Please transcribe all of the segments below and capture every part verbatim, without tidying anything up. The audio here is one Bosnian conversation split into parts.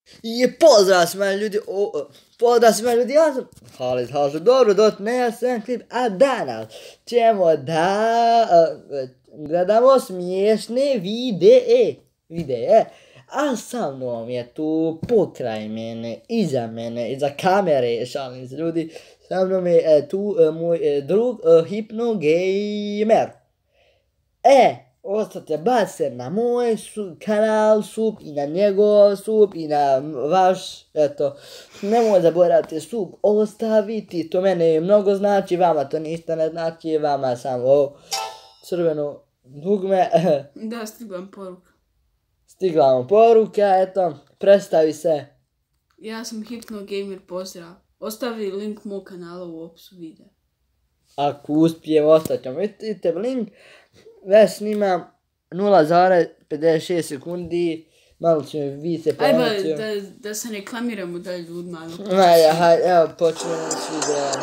I pozdrav svima ljudi, o, o, pozdrav svima ljudi, ja sam Halid Halid, dobro došli na jedan klip, a danas ćemo da uh, gledamo smiješne videe, videe, a sa mnom je tu pokraj mene, iza mene, iza kamere, šalim se ljudi, sa mnom je uh, tu uh, moj uh, drug uh, Hypno Gamer. E, ostajte bacite na moj su, kanal sub i na njegov sub i na vaš, eto, nemoj zaboraviti sub ostaviti, to mene mnogo znači, vama to ništa ne znači, vama samo ovo crveno dugme. Da, stigla vam poruka. Stigla vam poruka, eto, predstavi se. Ja sam Hypno Gamer, pozdrav. Ostavi link mog kanala u opisu videa. Ako uspijem, ostaćemo, vidite link. Već snimam nula zarez pedeset šest sekundi, malo ću mi vidjeti promociju. Ajde, da, da se reklamiramo dalje ljudima. Ajde, hajde, evo počnemo s videom.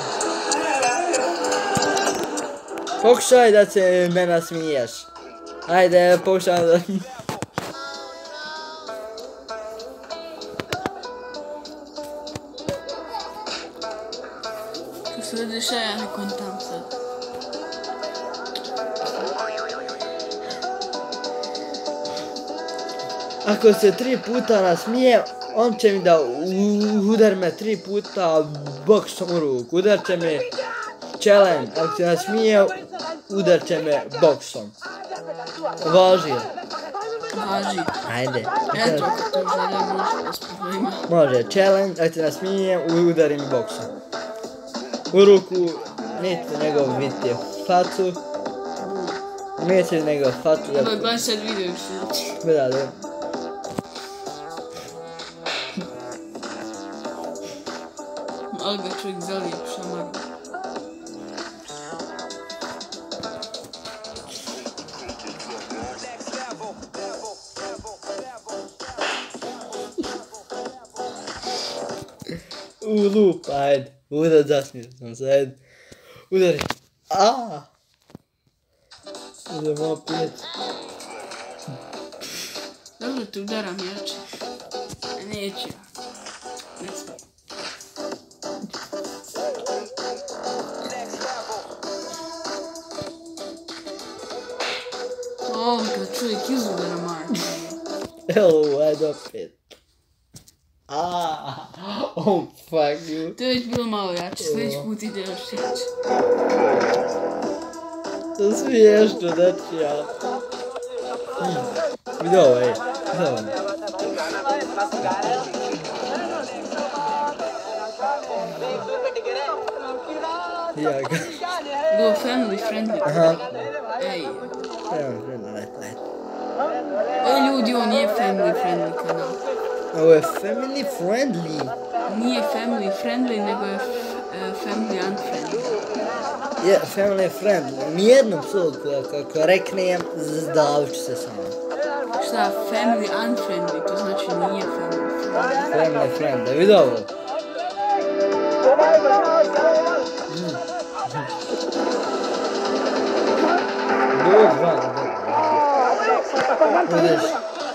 Pokušaj da se me nasmiješ. Ajde, pokušaj da... Što se dešava, ja ne kontam sad. Ako se tri puta nasmije, on će mi da udar me tri puta boksom u ruku. Udar će me challenge. Ako se nasmije, udar će me boksom. Važi. Važi. Ajde. Eto, ako to žele, može bez problema. Može, challenge. Ako se nasmije, udari mi boksom. U ruku, nećete njegov vidjeti facu. Nećete njegov facu. Evo, gledaj sad video još znači. Gledaj, da. Ali ga čovjek zalije šamaru. U lup, ajde. Udar, zasmio sam se, ajde. Udari. Aaaa. Idemo opet. Dobro te udaram jače. Neću ja. Ne smijem. O, kad čovjek izudara marče. Evo, ajde opet. Aaaa. Oh, fuck you. To je već bilo malo jače, sljedeći put ide još jače. To smiješno, znači ja. Vidi ovo, ej. Vidi ovo. Ja ga. Bilo family friendly. Aha. Ej. Family friendly, let, let. Ej ljudi, ovo nije family friendly kanal. Ovo je family friendly. Nije family friendly, nego je family unfriendly. Je, family friendly. Nijednom slogu kako reknem, zdavit ću se samo. Šta, family unfriendly, to znači nije family friendly. Family friendly, vidi ovo. Good one. Vidiš.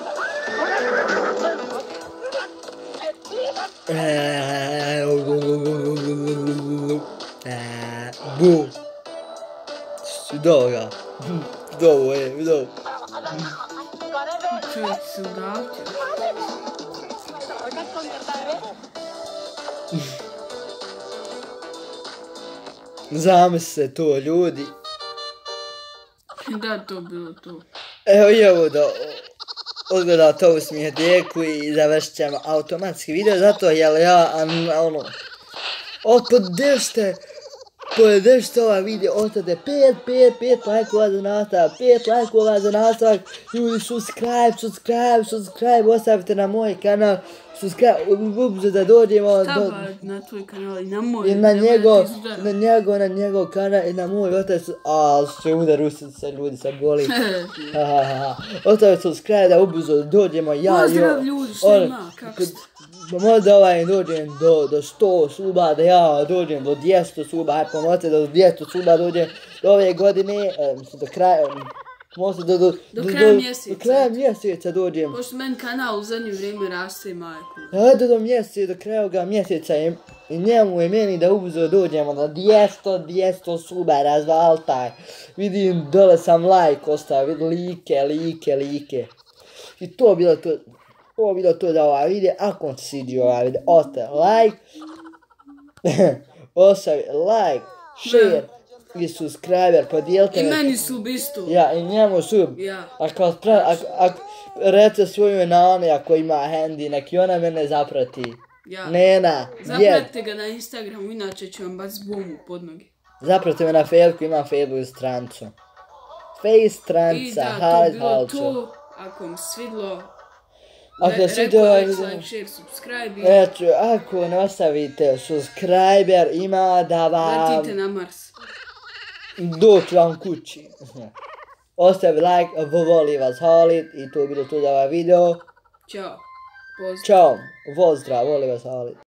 Bu. Vidi ovoga. Vidi ovo, je, vidi ovo. Čovjek se udavčio. Zamisli se to, ljudi. Da, to bilo to. Evo i ovo da odgledate ovu smijedeku i završit ćemo automatski video, zato jel ja, ono, podržite, podržite ovaj video, ostavite pet, pet, pet lajkova za nastavak, pet lajkova za nastavak, ljudi, subscribe, subscribe, subscribe, ostavite na moj kanal, subscribe, ubrzo da dođemo do... na tvoj kanal i na moj. I na njegov, na njegov, na njegov kanal i na moj, ostavite, a što je udar usica, ljudi, sad boli. Ostavite subscribe da ubrzo dođemo, ja i... Pozdrav ljudi, što ima, kako ste? Možda ovaj dođem do, do sto suba, da ja dođem do dvjesto suba, aj pomote da do dvjesto suba dođem do ove godine, e, mislim do kraja, Možda do, do, Do do, kraja do, mjeseca. do kraja mjeseca dođem. Pošto meni kanal u zadnje vrijeme raste, majku. Ajde do mjeseca, do kraja ovoga mjeseca i, i njemu i meni da ubrzo dođemo na dvjesto, dvjesto subera zvaltaj. Vidim, dole sam like ostavio, like, like, like. I to bilo to, to bilo to za ovaj video. Ako vam se svidio ovaj video, ostavi like, ostavi like, share i subscriber, podijelite. I meni sub isto. Ja, i njemu sub. Ja. Ako vas pra, ako, ako, rece svoju nani ako ima handy, neki ona mene zaprati. Ja. Nena, djed. Zapratite ga na Instagramu, inače ću vam baciti bombu pod noge. Zapratite me na Facebooku, imam Facebook strancu. Face I stranca, da, to Halid bilo Halčo. to. Ako vam svidlo, Ako re, se svidio rekao ovaj like, video, like, share, subscribe i eto, ako ne ostavite subscriber, ima da vam letite na Mars. doći vam kući. Ostavi like, voli vas Halid i to je bilo to za ovaj video. Ćao. Pozdrav. Ćao, pozdrav, voli vas Halid.